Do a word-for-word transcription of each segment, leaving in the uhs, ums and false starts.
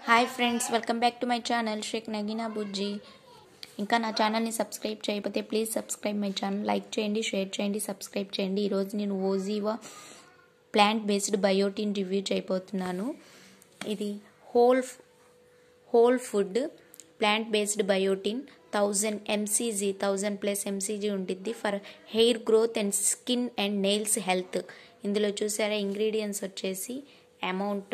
Hi friends, welcome back to my channel Shaik Nagina Bujji. ఇంకా నా ఛానల్ని సబ్స్క్రైబ్ చేయకపోతే please subscribe my channel. Like చేయండి, షేర్ చేయండి, సబ్స్క్రైబ్ చేయండి. ఈరోజు నేను OZiva plant based biotin review చేయబోతున్నాను. ఇది whole whole food plant based biotin thousand M C G thousand plus M C G ఉంటుంది for hair growth and skin and nails health. ఇందులో చూసారా ఇంగ్రీడియంట్స్ వచ్చేసి అమౌంట్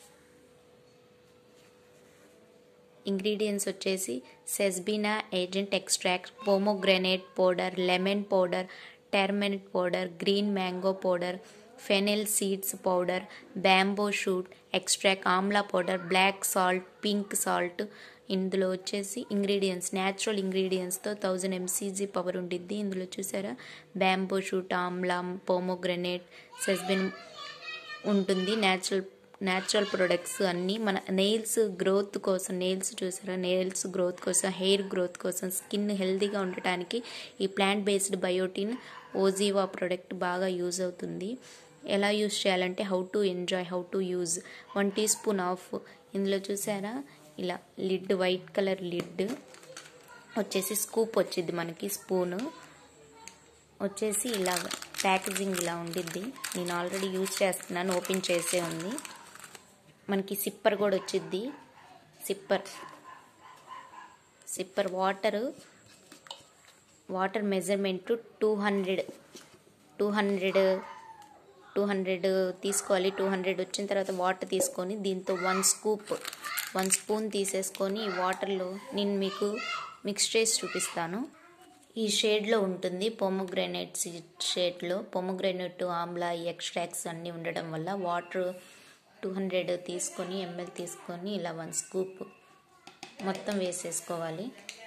ఇంగ్రీడియంట్స్ వచ్చేసి సెస్బినా ఏజెంట్ extract, pomegranate powder, lemon powder, turmeric powder, green mango powder, fennel seeds powder, bamboo shoot extract, amla powder, black salt, pink salt. ఇందులో వచ్చేసి ingredients natural ఇంగ్రీడియంట్స్తో thousand M C G power ఉండిద్ది. ఇందులో చూసారా bamboo shoot, amla, pomegranate, sesbania ఉంటుంది. Natural natural products అన్నీ మన nails growth కోసం, నెయిల్స్ చూసారా నెయిల్స్ గ్రోత్ కోసం, హెయిర్ గ్రోత్ కోసం, స్కిన్ హెల్తీగా ఉండటానికి ఈ plant based biotin OZiva product బాగా యూజ్ అవుతుంది. ఎలా యూజ్ చేయాలంటే how to enjoy, how to use. One tea spoon of ఇందులో చూసారా ఇలా లిడ్, వైట్ కలర్ లిడ్ వచ్చేసి స్కూప్ వచ్చింది మనకి. స్పూను వచ్చేసి ఇలా ప్యాకేజింగ్ ఇలా ఉండిద్ది. నేను ఆల్రెడీ యూజ్ చేస్తున్నాను, ఓపెన్ చేసే ఉంది. మనకి సిప్పర్ కూడా వచ్చిద్ది. Sipper sipper water water measurement two hundred two hundred two hundred తీసుకోవాలి. టూ హండ్రెడ్ వచ్చిన తర్వాత వాటర్ తీసుకొని దీంతో వన్ స్కూప్ వన్ స్పూన్ తీసేసుకొని వాటర్లో నేను మీకు మిక్స్ చేసి చూపిస్తాను. ఈ షేడ్లో ఉంటుంది, పొమోగ్రానేట్ షేడ్లో. పొమోగ్రానేట్, ఆమ్లా, ఎక్స్ట్రాక్ట్స్ అన్నీ ఉండడం వల్ల వాటర్ టూ హండ్రెడ్ తీసుకొని ఎంఎల్ తీసుకొని ఇలా వన్ స్కూప్ మొత్తం వేసేసుకోవాలి.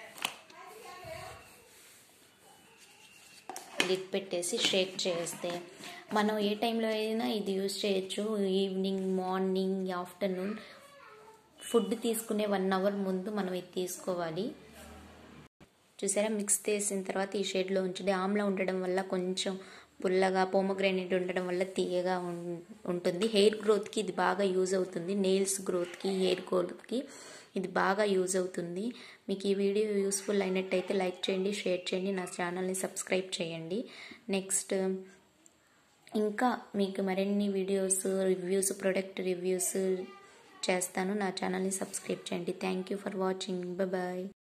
లిడ్ పెట్టేసి షేక్ చేస్తే మనం ఏ టైంలో అయినా ఇది యూజ్ చేయొచ్చు. ఈవినింగ్, మార్నింగ్, ఆఫ్టర్నూన్ ఫుడ్ తీసుకునే వన్ అవర్ ముందు మనం ఇది తీసుకోవాలి. చూసారా మిక్స్ చేసిన తర్వాత ఈ షేడ్లో ఉంచుంది. ఆమ్లా ఉండడం వల్ల కొంచెం పుల్లగా, పోమోగ్రానేట్ ఉండడం వల్ల తీయగా ఉంటుంది. హెయిర్ గ్రోత్కి ఇది బాగా యూజ్ అవుతుంది. నెయిల్స్ గ్రోత్కి, హెయిర్ గ్రోత్కి ఇది బాగా యూజ్ అవుతుంది. మీకు ఈ వీడియో యూస్ఫుల్ అయినట్టయితే లైక్ చేయండి, షేర్ చేయండి, నా ఛానల్ని సబ్స్క్రైబ్ చేయండి. నెక్స్ట్ ఇంకా మీకు మరిన్ని వీడియోస్, రివ్యూస్, ప్రొడక్ట్ రివ్యూస్ చేస్తాను. నా ఛానల్ని సబ్స్క్రైబ్ చేయండి. Thank you for watching. Bye.